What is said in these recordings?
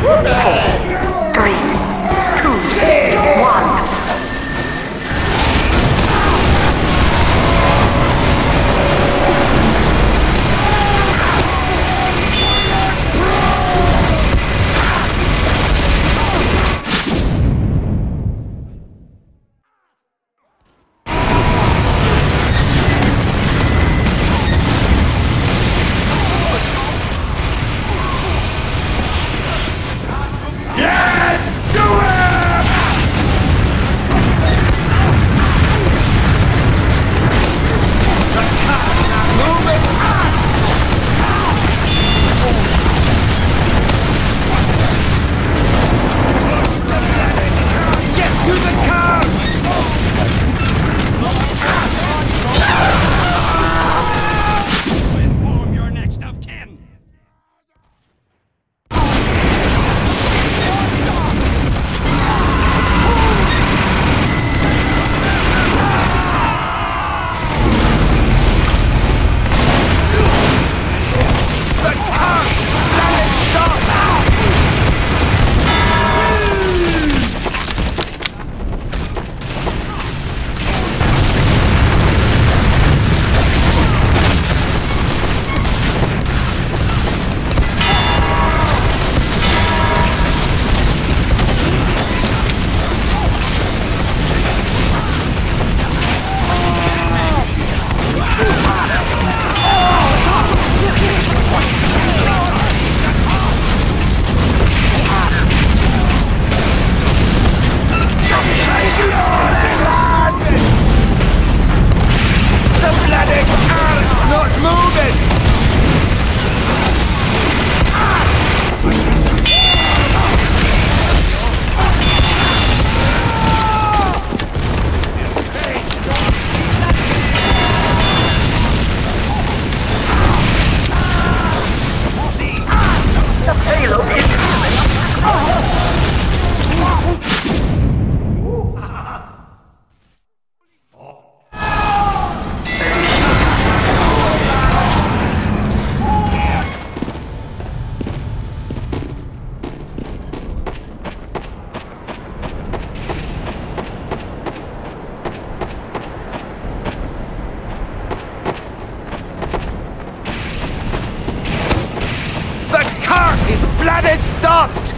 stopped!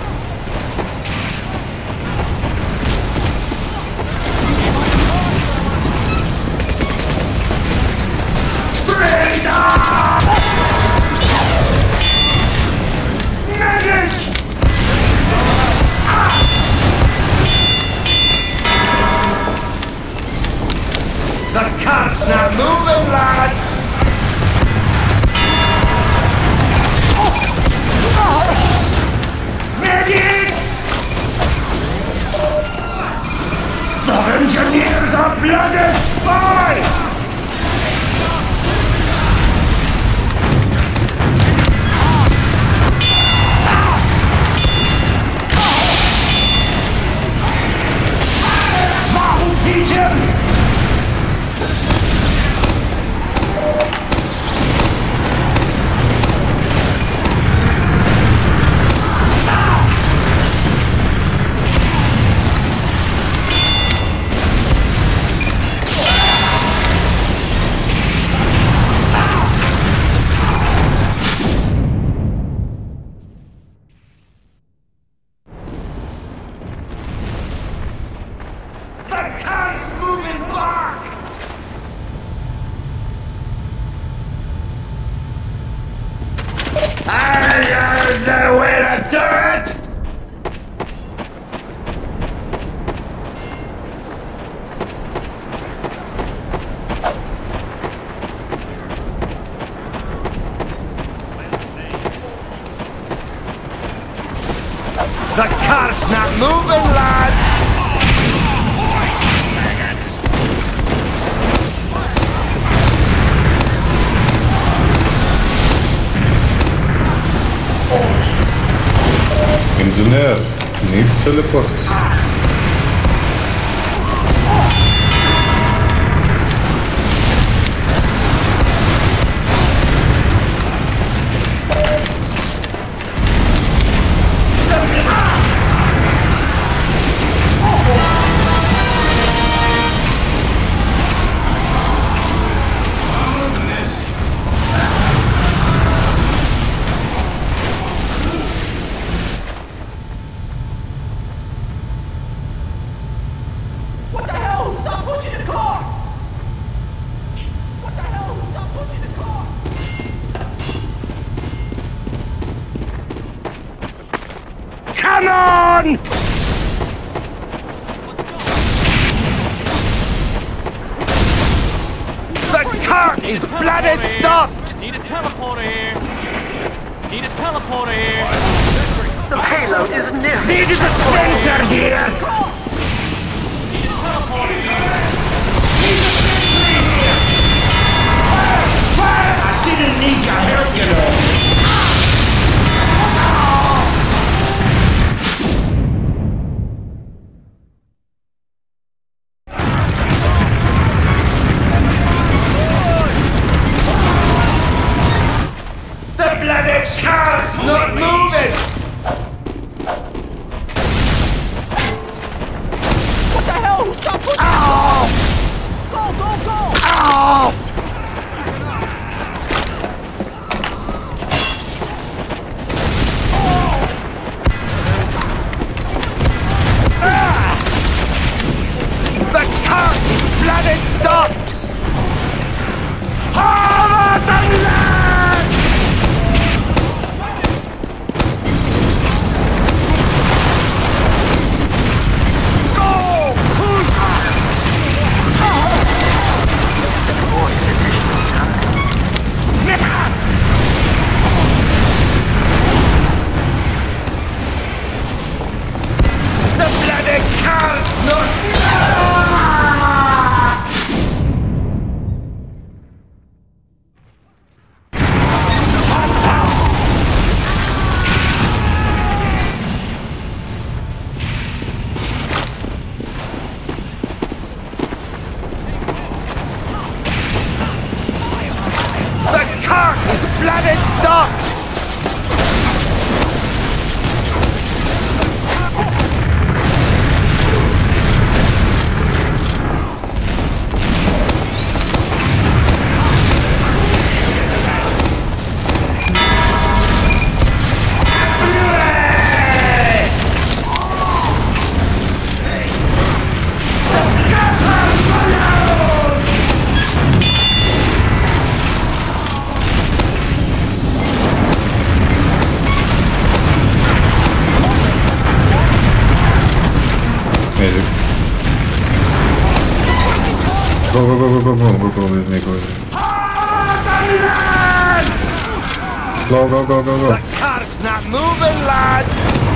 The cart's not moving, lads! Medic! The engineers are bloody spies! I'll teach him! The way to do it! The car's not moving, lads! Engineer, need teleport. Come on! The cart is bloody stopped! Need a teleporter here. Need a teleporter here. The payload is near. Need a dispenser here! Need a teleporter here. I didn't need your help, you know. The bloody cart's not moving! What the hell? Who stopped pushing? Ow! Go, go, go! Ow! The cart is bloody stopped! Harvard the land! Go! The bloody cart's not... The cart is bloody stopped! Magic. Go, go, go, go, go, go, go, go with me, go with me. Go, go, go, go, go. The cart's not moving, lads!